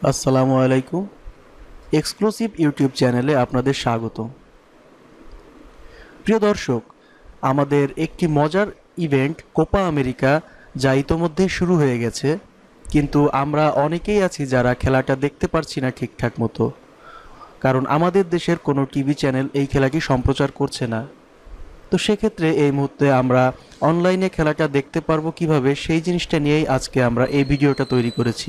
আসসালামু আলাইকুম। Exclusive YouTube চ্যানেলে আপনাদের স্বাগত। প্রিয় দর্শক, আমাদের একটি মজার ইভেন্ট কোপা আমেরিকা যা ইতোমধ্যেই শুরু হয়ে গেছে, কিন্তু আমরা অনেকেই আছি যারা খেলাটা দেখতে পারছি না ঠিকঠাক মতো, কারণ আমাদের দেশের কোনো টিভি চ্যানেল এই খেলাটি সম্প্রচার করছে না। তো সেক্ষেত্রে এই মুহূর্তে আমরা অনলাইনে খেলাটা দেখতে পারবো কিভাবে, সেই জিনিসটা নিয়েই আজকে আমরা এই ভিডিওটা তৈরি করেছি।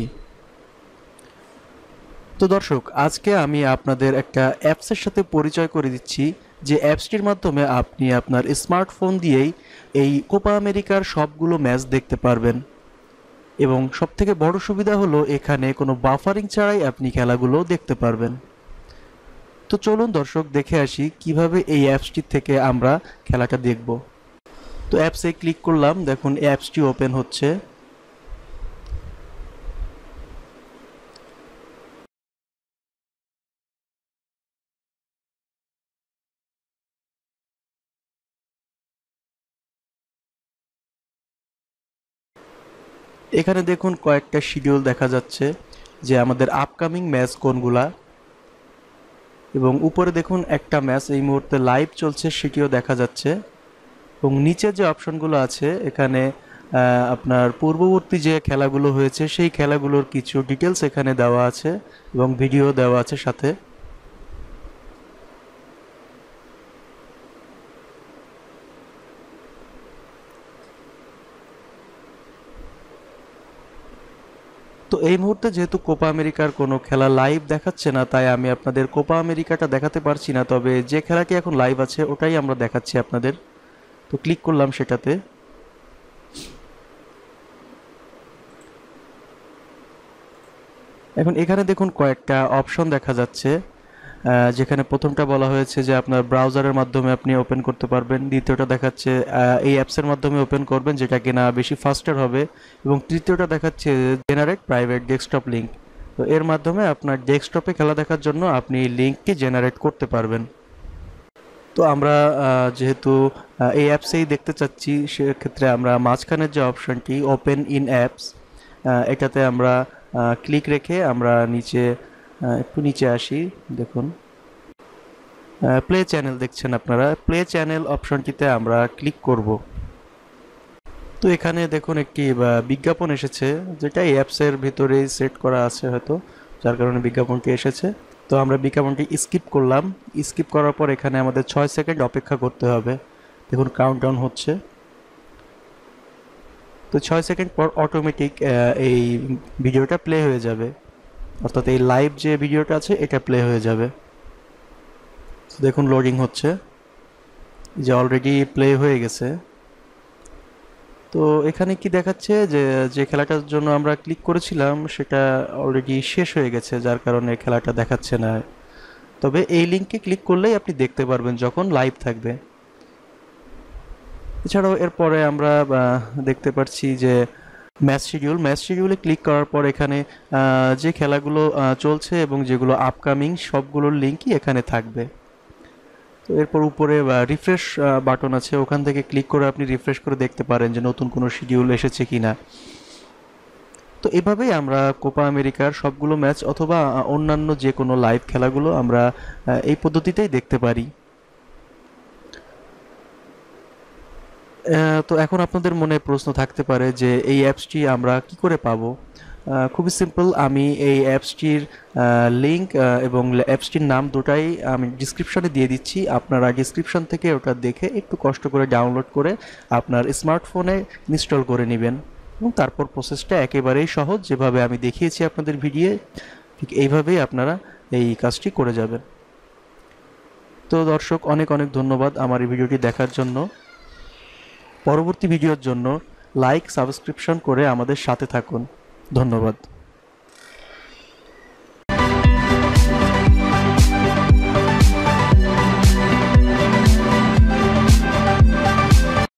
তো দর্শক, আজকে আমি আপনাদের একটা অ্যাপসের সাথে পরিচয় করে দিচ্ছি, যে অ্যাপসটির মাধ্যমে আপনি আপনার স্মার্টফোন দিয়েই এই কোপা আমেরিকার সবগুলো ম্যাচ দেখতে পারবেন। এবং সবথেকে বড় সুবিধা হলো এখানে কোনো বাফারিং ছাড়াই আপনি খেলাগুলো দেখতে পারবেন। তো চলুন দর্শক, দেখে আসি কিভাবে এই অ্যাপসটির থেকে আমরা খেলাটা দেখব। তো অ্যাপসে ক্লিক করলাম, দেখুন অ্যাপসটি ওপেন হচ্ছে। এখানে দেখুন কয়েকটা শিডিউল দেখা যাচ্ছে, যে আমাদের আপকামিং ম্যাচ কোনগুলা। এবং উপরে দেখুন একটা ম্যাচ এই মুহূর্তে লাইভ চলছে, সেটিও দেখা যাচ্ছে। এবং নিচে যে অপশনগুলো আছে এখানে আপনার পূর্ববর্তী যে খেলাগুলো হয়েছে সেই খেলাগুলোর কিছু ডিটেলস এখানে দেওয়া আছে, এবং ভিডিও দেওয়া আছে সাথে। তো এই মুহূর্তে যেহেতু কোপা আমেরিকার কোনো খেলা লাইভ দেখাচ্ছে না, তাই আমি আপনাদের কোপা আমেরিকাটা দেখাতে পারছি না, তবে যে খেলাটি এখন লাইভ আছে ওটাই আমরা দেখাচ্ছি আপনাদের। তো ক্লিক করলাম সেটাতে। এখন এখানে দেখুন কয়েকটা অপশন দেখা যাচ্ছে, যেখানে প্রথমটা বলা হয়েছে যে আপনার ব্রাউজারের মাধ্যমে আপনি ওপেন করতে পারবেন, দ্বিতীয়টা দেখাচ্ছে এই অ্যাপসের মাধ্যমে ওপেন করবেন যেটা কিনা বেশি ফাস্টার হবে, এবং তৃতীয়টা দেখাচ্ছে জেনারেট প্রাইভেট ডেস্কটপ লিঙ্ক। তো এর মাধ্যমে আপনার ডেস্কটপে খেলা দেখার জন্য আপনি লিঙ্কটি জেনারেট করতে পারবেন। তো আমরা যেহেতু এই অ্যাপসেই দেখতে চাচ্ছি, সেক্ষেত্রে আমরা মাঝখানের যে অপশনটি ওপেন ইন অ্যাপস, এটাতে আমরা ক্লিক রেখে আমরা নিচে একটু নিচে আসি। দেখুন প্লে চ্যানেল দেখছেন আপনারা, প্লে চ্যানেল অপশনটিতে আমরা ক্লিক করব। তো এখানে দেখুন একটি বিজ্ঞাপন এসেছে, যেটা এই অ্যাপসের ভিতরেই সেট করা আছে হয়তো, যার কারণে বিজ্ঞাপনটি এসেছে। তো আমরা বিজ্ঞাপনটি স্কিপ করলাম। স্কিপ করার পর এখানে আমাদের 6 সেকেন্ড অপেক্ষা করতে হবে। দেখুন কাউন্টডাউন হচ্ছে। তো 6 সেকেন্ড পর অটোমেটিক এই ভিডিওটা প্লে হয়ে যাবে, অর্থাৎ এই লাইভ যে ভিডিওটা আছে এটা প্লে হয়ে যাবে। দেখুন লোডিং হচ্ছে, যে অলরেডি প্লে হয়ে গেছে। তো এখানে কি দেখাচ্ছে যে যে খেলাটার জন্য আমরা ক্লিক করেছিলাম সেটা অলরেডি শেষ হয়ে গেছে, যার কারণে খেলাটা দেখাচ্ছে না। তবে এই লিঙ্কে ক্লিক করলেই আপনি দেখতে পারবেন যখন লাইভ থাকবে। এছাড়াও এরপরে আমরা দেখতে পাচ্ছি যে ম্যাচ শিডিউলে ক্লিক করার পর এখানে যে খেলাগুলো চলছে এবং যেগুলো আপকামিং সবগুলোর লিঙ্কই এখানে থাকবে। তো এরপর উপরে রিফ্রেশ বাটন আছে, ওখান থেকে ক্লিক করে আপনি রিফ্রেশ করে দেখতে পারেন যে নতুন কোনো শিডিউল এসেছে কিনা। তো এভাবেই আমরা কোপা আমেরিকার সবগুলো ম্যাচ অথবা অন্যান্য যে কোনো লাইভ খেলাগুলো আমরা এই পদ্ধতিতেই দেখতে পারি। তো এখন আপনাদের মনে প্রশ্ন থাকতে পারে যে এই অ্যাপসটি আমরা কি করে পাবো। খুবই সিম্পল, আমি এই অ্যাপসটির লিঙ্ক এবং অ্যাপসটির নাম দুটাই আমি ডিসক্রিপশনে দিয়ে দিচ্ছি। আপনারা ডিসক্রিপশন থেকে ওটা দেখে একটু কষ্ট করে ডাউনলোড করে আপনার স্মার্টফোনে ইনস্টল করে নেবেন, এবং তারপর প্রসেসটা একেবারেই সহজ, যেভাবে আমি দেখিয়েছি আপনাদের ভিডিও, ঠিক এইভাবেই আপনারা এই কাজটি করে যাবেন। তো দর্শক, অনেক অনেক ধন্যবাদ আমার এই ভিডিওটি দেখার জন্য। পরবর্তী ভিডিওর জন্য লাইক সাবস্ক্রিপশন করে আমাদের সাথে থাকুন। ধন্যবাদ।